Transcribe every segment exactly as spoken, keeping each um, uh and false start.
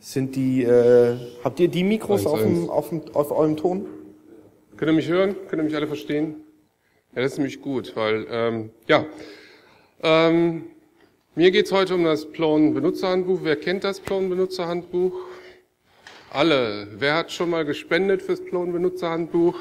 Sind die, äh, habt ihr die Mikros Eins, auf, dem, eins. auf, dem, auf eurem Ton? Könnt ihr mich hören? Könnt ihr mich alle verstehen? Ja, das ist nämlich gut, weil, ähm, ja, ähm, mir geht's heute um das Plone Benutzerhandbuch. Wer kennt das Plone Benutzerhandbuch? Alle. Wer hat schon mal gespendet fürs Plone Benutzerhandbuch?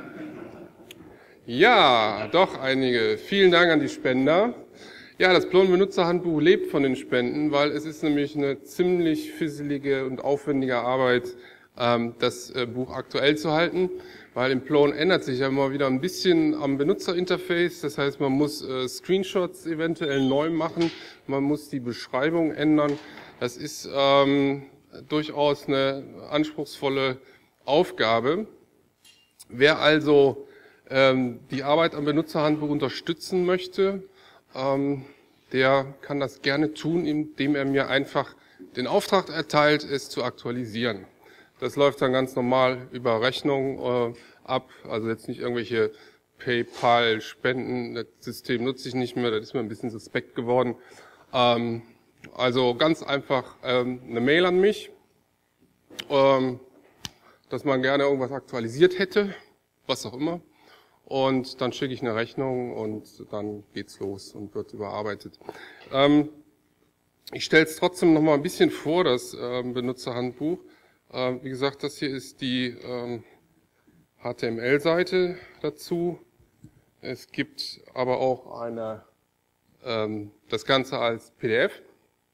Ja, doch einige. Vielen Dank an die Spender. Ja, das Plone Benutzerhandbuch lebt von den Spenden, weil es ist nämlich eine ziemlich fisselige und aufwendige Arbeit, ähm, das äh, Buch aktuell zu halten, weil im Plone ändert sich ja immer wieder ein bisschen am Benutzerinterface. Das heißt, man muss äh, Screenshots eventuell neu machen, man muss die Beschreibung ändern. Das ist ähm, durchaus eine anspruchsvolle Aufgabe. Wer also ähm, die Arbeit am Benutzerhandbuch unterstützen möchte, ähm, der kann das gerne tun, indem er mir einfach den Auftrag erteilt, es zu aktualisieren. Das läuft dann ganz normal über Rechnung äh, ab, also jetzt nicht irgendwelche PayPal-Spenden, das System nutze ich nicht mehr, das ist mir ein bisschen suspekt geworden. Ähm, also ganz einfach ähm, eine Mail an mich, ähm, dass man gerne irgendwas aktualisiert hätte, was auch immer. Und dann schicke ich eine Rechnung und dann geht's los und wird überarbeitet. Ähm, ich stelle es trotzdem noch mal ein bisschen vor, das ähm, Benutzerhandbuch. Ähm, wie gesagt, das hier ist die ähm, H T M L-Seite dazu. Es gibt aber auch eine, ähm, das Ganze als P D F.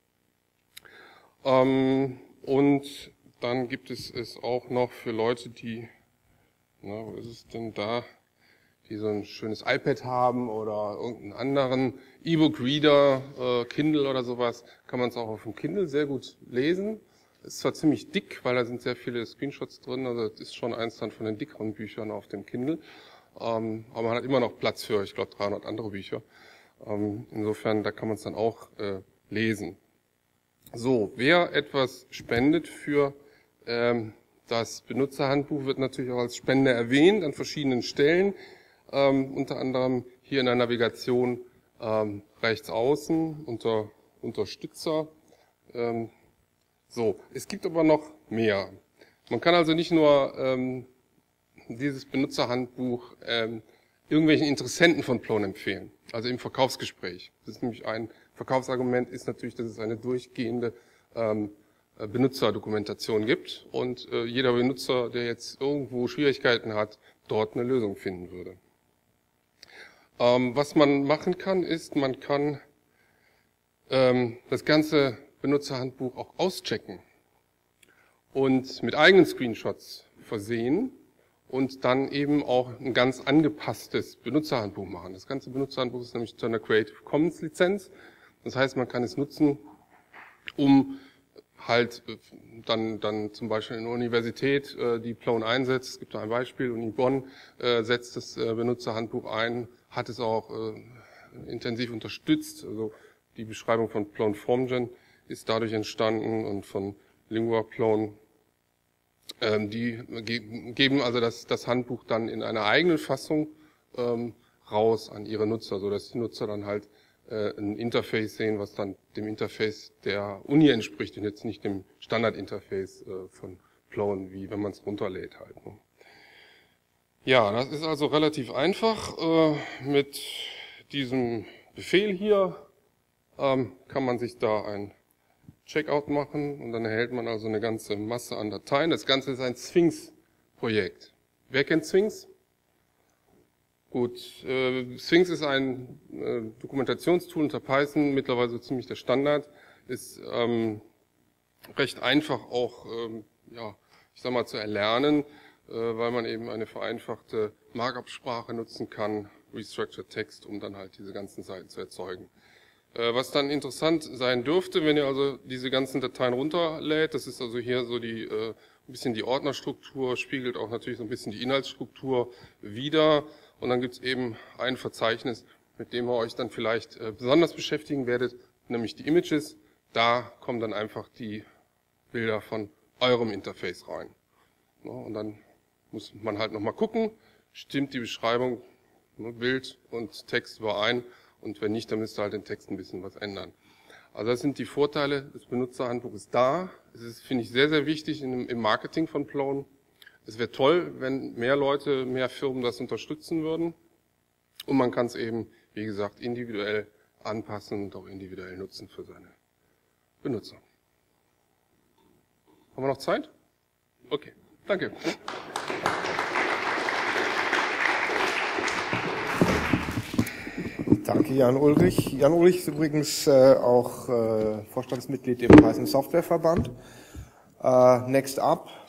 Ähm, und dann gibt es es auch noch für Leute, die, na, wo ist es denn da? Die so ein schönes iPad haben oder irgendeinen anderen E-Book-Reader, äh, Kindle oder sowas, kann man es auch auf dem Kindle sehr gut lesen. Ist zwar ziemlich dick, weil da sind sehr viele Screenshots drin, also das ist schon eins dann von den dickeren Büchern auf dem Kindle. Ähm, aber man hat immer noch Platz für, ich glaube, dreihundert andere Bücher. Ähm, insofern, da kann man es dann auch äh, lesen. So, wer etwas spendet für ähm, das Benutzerhandbuch, wird natürlich auch als Spender erwähnt an verschiedenen Stellen. Ähm, unter anderem hier in der Navigation ähm, rechts außen unter Unterstützer. Ähm, so, es gibt aber noch mehr. Man kann also nicht nur ähm, dieses Benutzerhandbuch ähm, irgendwelchen Interessenten von Plone empfehlen, also im Verkaufsgespräch. Das ist nämlich ein Verkaufsargument, ist natürlich, dass es eine durchgehende ähm, Benutzerdokumentation gibt und äh, jeder Benutzer, der jetzt irgendwo Schwierigkeiten hat, dort eine Lösung finden würde. Ähm, was man machen kann, ist, man kann ähm, das ganze Benutzerhandbuch auch auschecken und mit eigenen Screenshots versehen und dann eben auch ein ganz angepasstes Benutzerhandbuch machen. Das ganze Benutzerhandbuch ist nämlich zu einer Creative Commons Lizenz. Das heißt, man kann es nutzen, um halt dann dann zum Beispiel in der Universität, äh, die Plone einsetzt. Es gibt da ein Beispiel, Uni Bonn äh, setzt das äh, Benutzerhandbuch ein, hat es auch äh, intensiv unterstützt. Also die Beschreibung von Plone FormGen ist dadurch entstanden und von Lingua Plone. Ähm, die ge geben also das, das Handbuch dann in einer eigenen Fassung ähm, raus an ihre Nutzer, sodass die Nutzer dann halt äh, ein Interface sehen, was dann dem Interface der Uni entspricht und jetzt nicht dem Standardinterface äh, von Plone, wie wenn man es runterlädt halt. Ne? Ja, das ist also relativ einfach. Äh, mit diesem Befehl hier ähm, kann man sich da ein Checkout machen und dann erhält man also eine ganze Masse an Dateien. Das Ganze ist ein Sphinx-Projekt. Wer kennt Sphinx? Gut, äh, Sphinx ist ein äh, Dokumentationstool unter Python, mittlerweile so ziemlich der Standard, ist ähm, recht einfach auch, ähm, ja, ich sag mal, zu erlernen, äh, weil man eben eine vereinfachte Markup-Sprache nutzen kann, Restructured Text, um dann halt diese ganzen Seiten zu erzeugen. Äh, was dann interessant sein dürfte, wenn ihr also diese ganzen Dateien runterlädt, das ist also hier so die äh, ein bisschen die Ordnerstruktur, spiegelt auch natürlich so ein bisschen die Inhaltsstruktur wider. Und dann gibt es eben ein Verzeichnis, mit dem ihr euch dann vielleicht äh, besonders beschäftigen werdet, nämlich die Images. Da kommen dann einfach die Bilder von eurem Interface rein. Ja, und dann muss man halt nochmal gucken, stimmt die Beschreibung, ne, Bild und Text überein. Und wenn nicht, dann müsst ihr halt den Text ein bisschen was ändern. Also das sind die Vorteile, das Benutzerhandbuch ist da. Es ist, finde ich, sehr, sehr wichtig im, im Marketing von Plone. Es wäre toll, wenn mehr Leute, mehr Firmen das unterstützen würden. Und man kann es eben, wie gesagt, individuell anpassen und auch individuell nutzen für seine Benutzer. Haben wir noch Zeit? Okay, danke. Danke, Jan Ulrich. Jan Ulrich ist übrigens äh, auch äh, Vorstandsmitglied im Python Software Verband. Äh, next up,